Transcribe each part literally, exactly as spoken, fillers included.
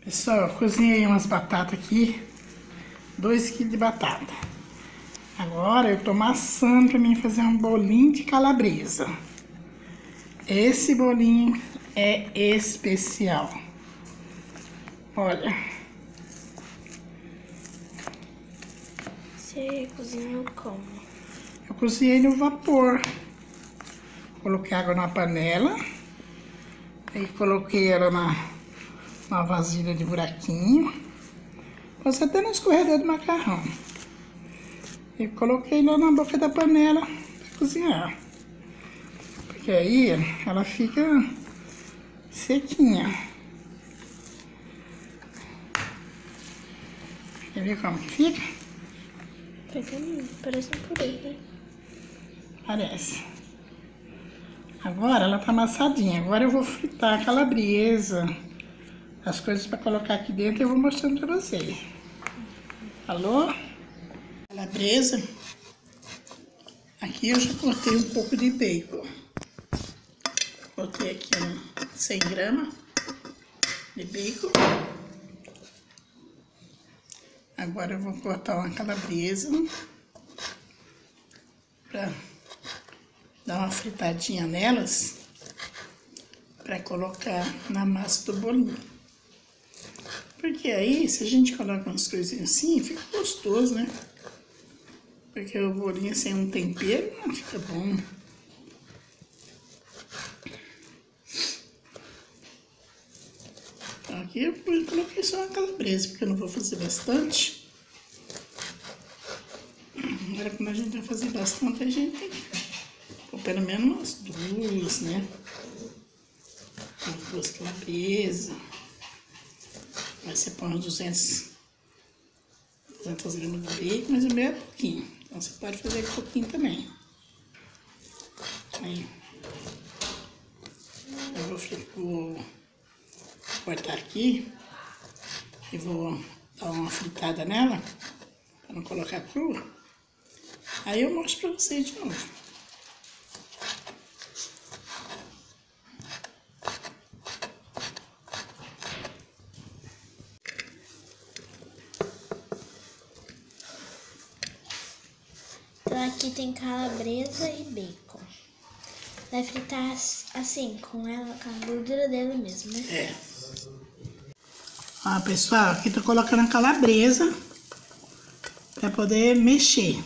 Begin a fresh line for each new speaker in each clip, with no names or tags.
Pessoal, eu cozinhei umas batatas aqui, dois quilos de batata. Agora eu tô amassando pra mim fazer um bolinho de calabresa. Esse bolinho é especial. Olha.
Você cozinhou como?
Eu cozinhei no vapor. Coloquei água na panela. Aí coloquei ela na, na vasilha de buraquinho. Pode ser até no escorredor do macarrão. E coloquei lá na boca da panela para cozinhar. Porque aí ela fica sequinha. Quer ver como que fica?
Fica, parece um purê, né?
Parece. Agora ela tá amassadinha. Agora eu vou fritar a calabresa. As coisas para colocar aqui dentro eu vou mostrando para vocês. Alô? Calabresa. Aqui eu já cortei um pouco de bacon. Cortei aqui uns cem gramas de bacon. Agora eu vou cortar uma calabresa para dar uma fritadinha nelas para colocar na massa do bolinho. Porque aí, se a gente coloca umas coisinhas assim, fica gostoso, né? Porque o bolinho sem um tempero não fica bom. Então aqui eu coloquei só uma calabresa, porque eu não vou fazer bastante. Agora quando a gente vai fazer bastante, a gente tem que pôr pelo menos umas duas, né? Umas duas calabresas. Aí você põe uns duzentos, duzentos gramas de bacon, mas o meu é pouquinho. Então você pode fazer com pouquinho também. Aí eu vou, vou cortar aqui e vou dar uma fritada nela, para não colocar crua. Aí eu mostro pra vocês de novo.
Então aqui tem calabresa e bacon. Vai fritar assim, com ela, com a gordura dela mesmo, né?
É. Ó, pessoal, aqui tô colocando a calabresa para poder mexer.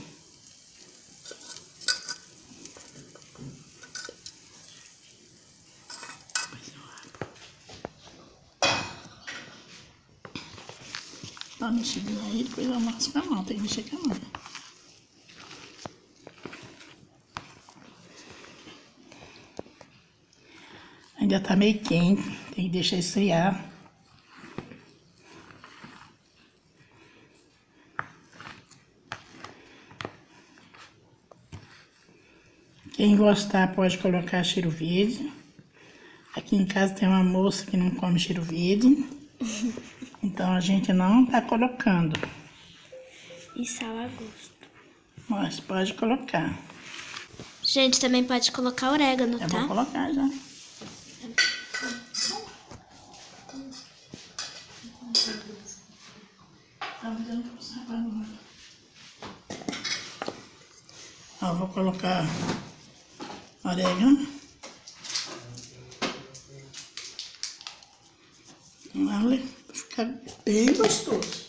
Dá uma mexidinha aí, depois eu amasso com a mão, tem que mexer com a mão. Ainda tá meio quente, tem que deixar esfriar. Quem gostar pode colocar cheiro verde. Aqui em casa tem uma moça que não come cheiro verde. Então a gente não tá colocando.
E sal a gosto.
Mas pode colocar.
Gente, também pode colocar orégano,
Eu
tá?
vou colocar já. Ó, vou colocar orégano. Olha, vai ficar bem gostoso.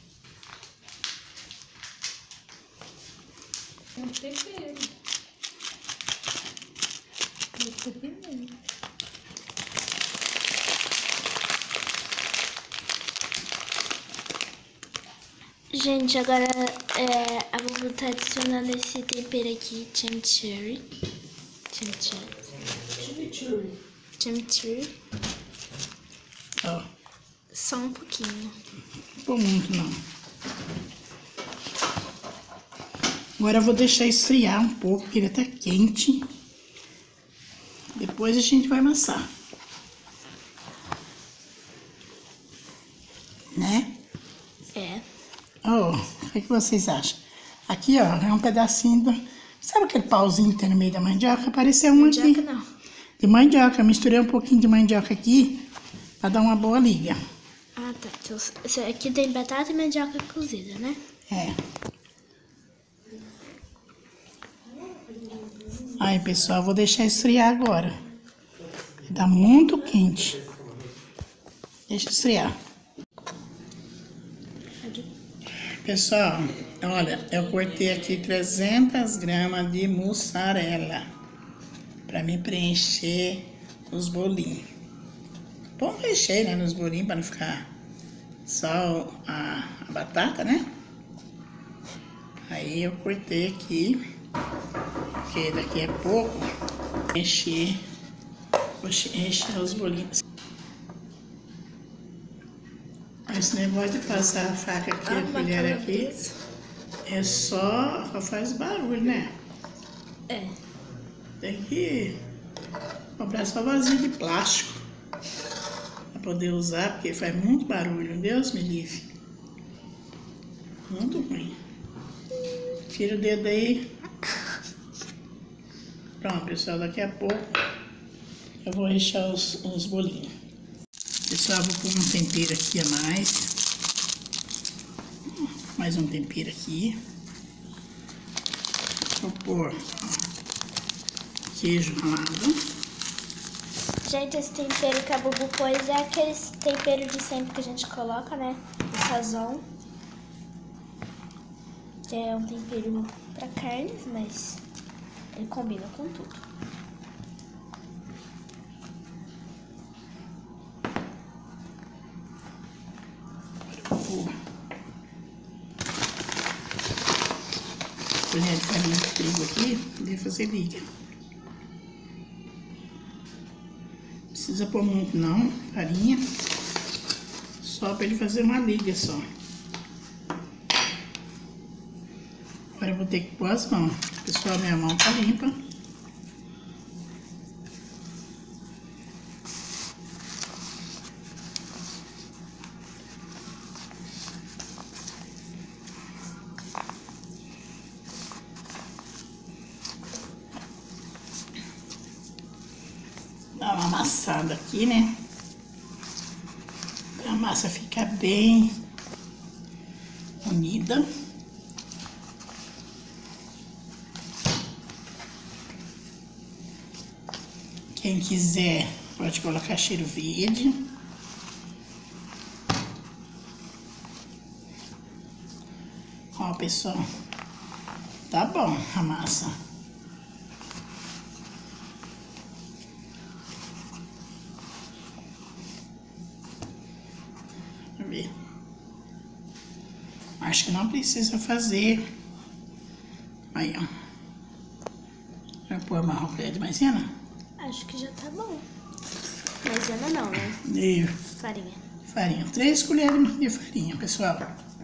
É um tempero. Gente, agora é, eu vou estar adicionando esse tempero aqui, chimichurri. Chimichurri. Chimichurri.
Ó,
Só um pouquinho.
não vou muito não. Agora eu vou deixar esfriar um pouco, porque ele tá quente. Depois a gente vai amassar. Né?
É.
Ó, o que, que vocês acham? Aqui, ó, é um pedacinho do... Sabe aquele pauzinho que tem no meio da mandioca? Apareceu um aqui.
Mandioca não.
De mandioca. Misturei um pouquinho de mandioca aqui pra dar uma boa liga.
Ah, tá. Então, isso aqui tem batata e mandioca cozida, né?
É. Aí, pessoal, vou deixar esfriar agora. Tá muito quente. Deixa esfriar. Pessoal, olha, eu cortei aqui trezentas gramas de mussarela para me preencher os bolinhos. Põe um recheio, né, nos bolinhos para não ficar só a, a batata, né? Aí eu cortei aqui, porque daqui a pouco encher, vou encher os bolinhos. Esse negócio de passar a faca aqui, a colher aqui, é só, só faz barulho, né?
É.
Tem que comprar só vasinho de plástico pra poder usar, porque faz muito barulho. Deus me livre. Muito ruim. Tira o dedo aí. Pronto, pessoal, daqui a pouco eu vou rechear os, os bolinhos. Pessoal, vou pôr um tempero aqui a mais. Mais um tempero aqui. Vou pôr ó, queijo ralado.
Gente, esse tempero que a Bubu pôs é aquele tempero de sempre que a gente coloca, né? O sazon. É um tempero pra carnes, mas ele combina com tudo. Colher de farinha de trigo aqui, devo fazer liga. Precisa pôr muito não, farinha. Só para ele fazer uma liga só. Agora eu vou ter que pôr as mãos. Pessoal, minha mão tá limpa. Dá uma amassada aqui, né? Pra a massa ficar bem unida. Quem quiser pode colocar cheiro verde. Ó, pessoal, tá bom a massa. Ver. Acho que não precisa fazer. Aí, ó. Vai pôr marrom colher de maisena? Acho que já tá bom. Maisena não, né?
E
Farinha.
farinha. Três colheres de farinha, pessoal.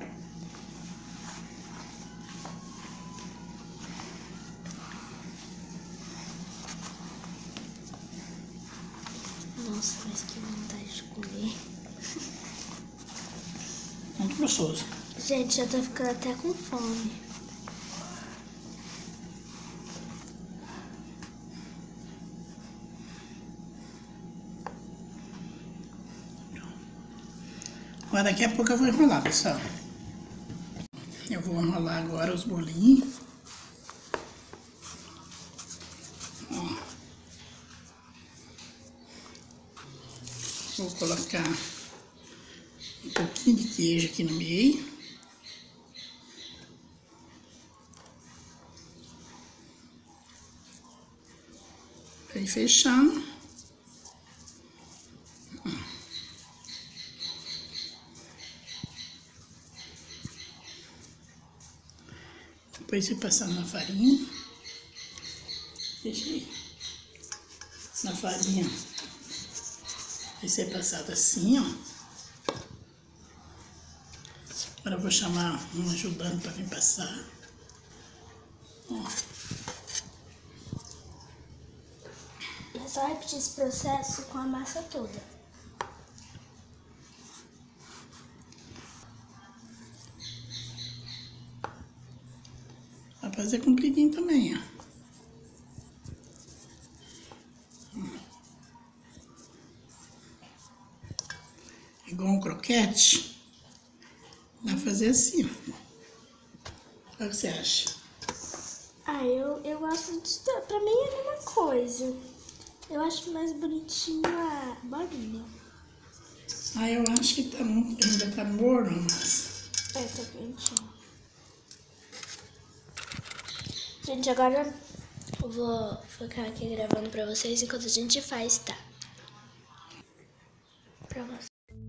Nossa, mas que vontade de comer.
Muito gostoso.
Gente, já tô ficando até com fome.
Agora daqui a pouco eu vou enrolar, pessoal. Eu vou enrolar agora os bolinhos. Ó. Vou colocar um pouquinho de queijo aqui no meio. Pra ir fechando. Depois você passar na farinha. Deixa aí. Na farinha. Vai ser passado assim, ó. Agora eu vou chamar um ajudante para vir passar. Ó.
É só repetir esse processo com a massa toda.
Vai fazer compridinho também, ó. Igual um croissant. croquete, dá pra fazer assim. O que você acha?
Ah, eu, eu gosto de... Pra mim é a mesma coisa. Eu acho mais bonitinho a bolinha.
Ah, eu acho que tá muito, ainda tá morno, mas...
É, tá quentinho. Gente, agora eu vou ficar aqui gravando pra vocês enquanto a gente faz, tá? Pra vocês.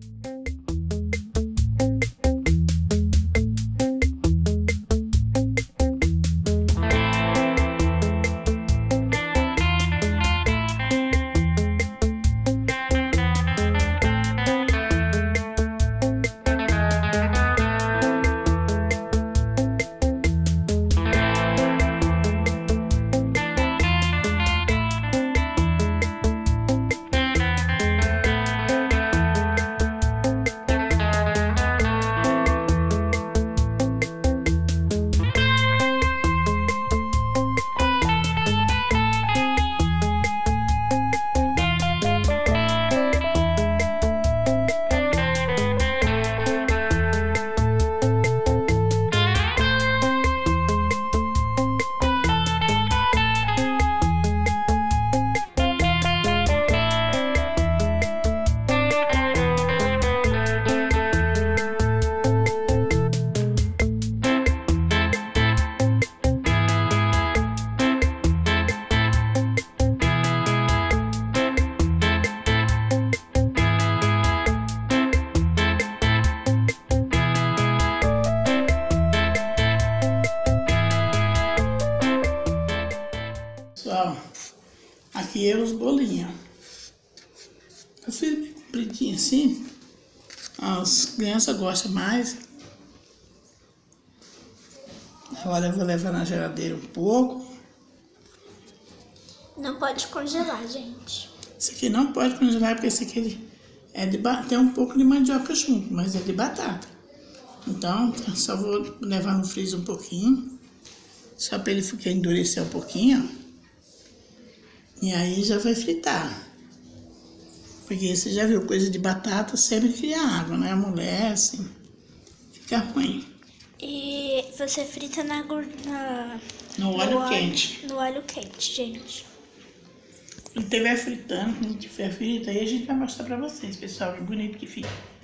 Pessoal, aqui é os bolinhos. Eu fiz bem compridinho assim. As crianças gostam mais. Agora eu vou levar na geladeira um pouco.
Não pode congelar, gente.
Esse aqui não pode congelar porque esse aqui é de batata. Tem um pouco de mandioca junto, mas é de batata. Então, eu só vou levar no freezer um pouquinho. Só para ele ficar endurecer um pouquinho, ó. E aí já vai fritar. Porque você já viu, coisa de batata sempre cria água, né? Amolece, fica ruim.
E você frita na gordura...
No óleo quente.
No óleo quente, gente.
Quando estiver fritando, quando estiver frita, aí a gente vai mostrar pra vocês, pessoal, que bonito que fica.